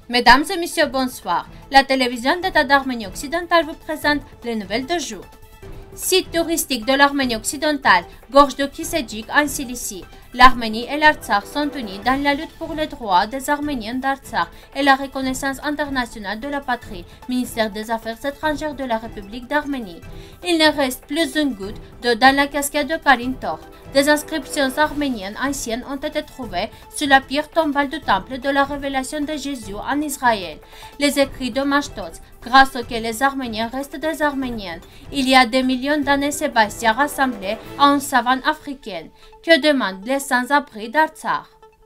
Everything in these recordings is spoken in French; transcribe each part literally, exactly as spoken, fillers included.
Mesdames et messieurs, bonsoir. La télévision d'État d'Arménie occidentale vous présente les nouvelles de jour. Site touristique de l'Arménie occidentale, gorge de Kisedjik en Cilicie. L'Arménie et l'Artsakh sont unis dans la lutte pour les droits des Arméniens d'Artsakh et la reconnaissance internationale de la patrie, ministère des Affaires étrangères de la République d'Arménie. Il ne reste plus une goutte d'eau dans la cascade de Karin Tort. Des inscriptions arméniennes anciennes ont été trouvées sur la pierre tombale du temple de la révélation de Jésus en Israël. Les écrits de Mashtots, grâce auxquels les Arméniens restent des Arméniens. Il y a des millions d'années, Sébastien rassemblés en une savane africaine. Que demandent les sans-abri d'Artsakh?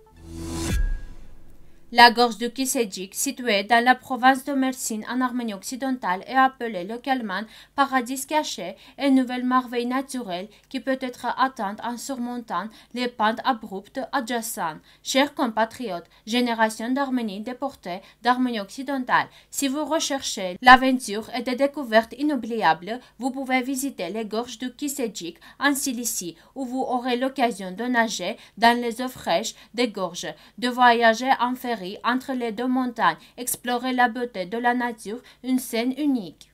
La gorge du Kisedjik, située dans la province de Mersin en Arménie occidentale, est appelée localement paradis caché et nouvelle merveille naturelle qui peut être atteinte en surmontant les pentes abruptes adjacentes. Chers compatriotes, génération d'Arménie déportée d'Arménie occidentale, si vous recherchez l'aventure et des découvertes inoubliables, vous pouvez visiter les gorges du Kisedjik en Cilicie, où vous aurez l'occasion de nager dans les eaux fraîches des gorges, de voyager en ferry entre les deux montagnes, explorer la beauté de la nature, une scène unique.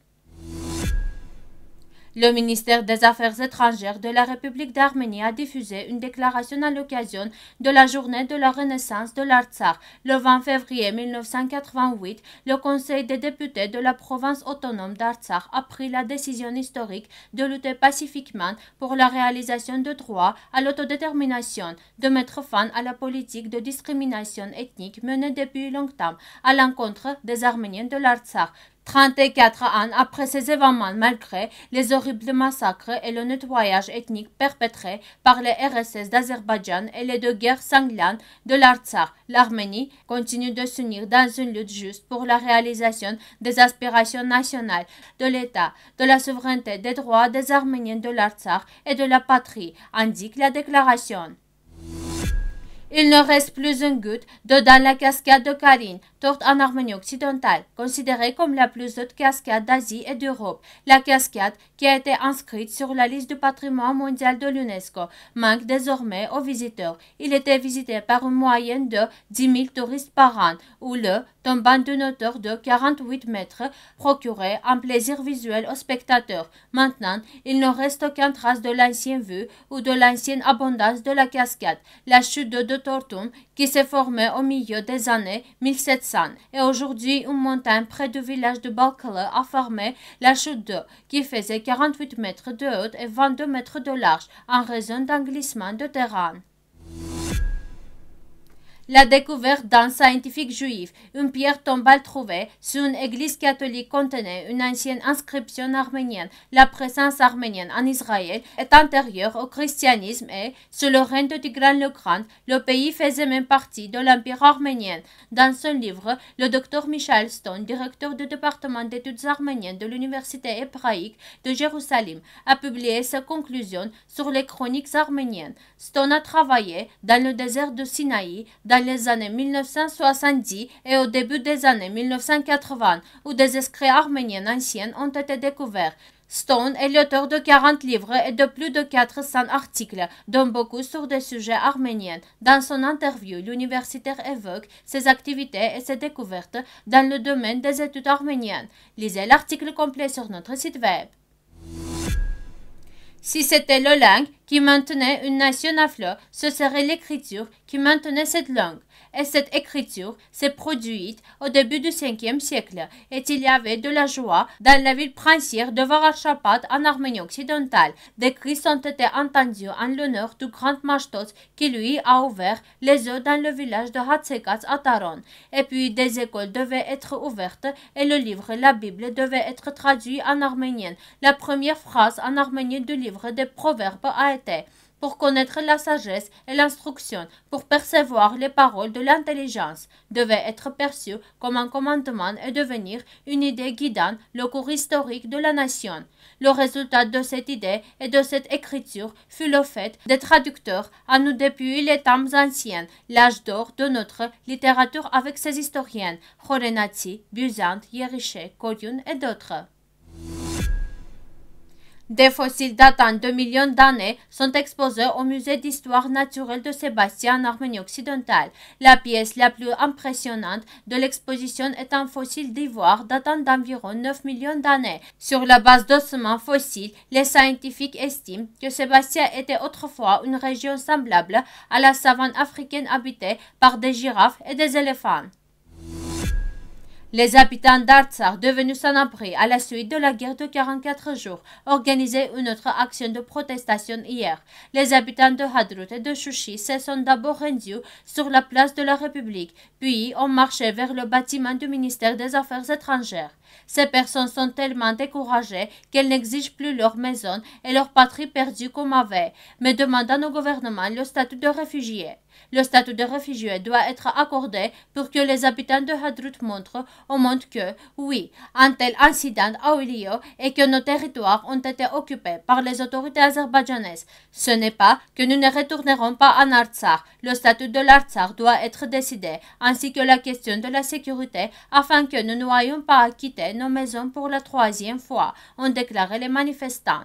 Le ministère des Affaires étrangères de la République d'Arménie a diffusé une déclaration à l'occasion de la journée de la Renaissance de l'Artsakh. Le vingt février mille neuf cent quatre-vingt-huit, le Conseil des députés de la province autonome d'Artsakh a pris la décision historique de lutter pacifiquement pour la réalisation de droits à l'autodétermination, de mettre fin à la politique de discrimination ethnique menée depuis longtemps à l'encontre des Arméniens de l'Artsakh. trente-quatre ans après ces événements, malgré les horribles massacres et le nettoyage ethnique perpétrés par les R S S d'Azerbaïdjan et les deux guerres sanglantes de l'Artsakh, l'Arménie continue de s'unir dans une lutte juste pour la réalisation des aspirations nationales de l'État, de la souveraineté des droits des Arméniens de l'Artsakh et de la patrie, indique la déclaration. Il ne reste plus une goutte d'eau dans la cascade de Karin Tort en Arménie occidentale, considérée comme la plus haute cascade d'Asie et d'Europe. La cascade, qui a été inscrite sur la liste du patrimoine mondial de l'UNESCO, manque désormais aux visiteurs. Il était visité par une moyenne de dix mille touristes par an, où le tombant d'une hauteur de quarante-huit mètres procurait un plaisir visuel aux spectateurs. Maintenant, il ne reste aucune trace de l'ancienne vue ou de l'ancienne abondance de la cascade. La chute de Tortum, qui s'est formée au milieu des années mille sept cents, et aujourd'hui une montagne près du village de Balkalı a formé la chute d'eau, qui faisait quarante-huit mètres de haut et vingt-deux mètres de large, en raison d'un glissement de terrain. La découverte d'un scientifique juif, une pierre tombale trouvée sur une église catholique contenait une ancienne inscription arménienne. La présence arménienne en Israël est antérieure au christianisme et, sous le règne de Tigran le Grand, le pays faisait même partie de l'Empire arménien. Dans son livre, le docteur Michael Stone, directeur du département d'études arméniennes de l'Université hébraïque de Jérusalem, a publié ses conclusions sur les chroniques arméniennes. Stone a travaillé dans le désert de Sinaï, dans les années mille neuf cent soixante-dix et au début des années mille neuf cent quatre-vingts, où des écrits arméniens anciens ont été découverts. Stone est l'auteur de quarante livres et de plus de quatre cents articles, dont beaucoup sur des sujets arméniens. Dans son interview, l'universitaire évoque ses activités et ses découvertes dans le domaine des études arméniennes. Lisez l'article complet sur notre site web. Si c'était la langue qui maintenait une nation à flot, ce serait l'écriture qui maintenait cette langue. Et cette écriture s'est produite au début du cinquième siècle, et il y avait de la joie dans la ville princière de Varashapat en Arménie occidentale. Des cris ont été entendus en l'honneur du grand Mashtots qui lui a ouvert les eaux dans le village de Hatsekats à Taron. Et puis des écoles devaient être ouvertes et le livre, la Bible, devait être traduit en arménien. La première phrase en arménien du livre des Proverbes a été: pour connaître la sagesse et l'instruction, pour percevoir les paroles de l'intelligence, devait être perçu comme un commandement et devenir une idée guidant le cours historique de la nation. Le résultat de cette idée et de cette écriture fut le fait des traducteurs à nous depuis les temps anciens, l'âge d'or de notre littérature avec ses historiens, Khorenatsi, Buzant, Yeriché, Koryun et d'autres. Des fossiles datant de millions d'années sont exposés au musée d'histoire naturelle de Sébastien en Arménie occidentale. La pièce la plus impressionnante de l'exposition est un fossile d'ivoire datant d'environ neuf millions d'années. Sur la base d'ossements fossiles, les scientifiques estiment que Sébastien était autrefois une région semblable à la savane africaine habitée par des girafes et des éléphants. Les habitants d'Artsakh, devenus sans abri à la suite de la guerre de quarante-quatre jours, organisaient une autre action de protestation hier. Les habitants de Hadrut et de Chouchi se sont d'abord rendus sur la place de la République, puis ont marché vers le bâtiment du ministère des Affaires étrangères. Ces personnes sont tellement découragées qu'elles n'exigent plus leur maison et leur patrie perdue comme avait, mais demandant au gouvernement le statut de réfugié. Le statut de réfugié doit être accordé pour que les habitants de Hadrut montrent au monde que, oui, un tel incident a eu lieu et que nos territoires ont été occupés par les autorités azerbaïdjanaises. Ce n'est pas que nous ne retournerons pas en Artsakh. Le statut de l'Artsakh doit être décidé, ainsi que la question de la sécurité, afin que nous n'ayons pas à quitter nos maisons pour la troisième fois, ont déclaré les manifestants.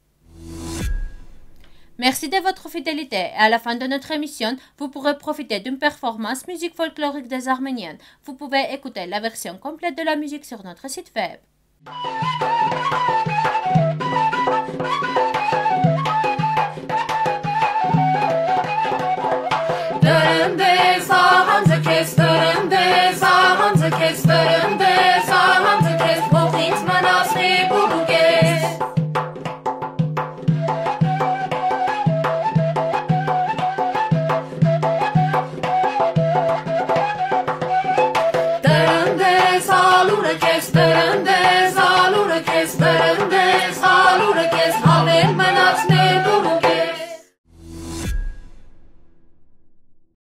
Merci de votre fidélité et à la fin de notre émission, vous pourrez profiter d'une performance musique folklorique des Arméniennes. Vous pouvez écouter la version complète de la musique sur notre site web. Dărânde, salură, kes dărânde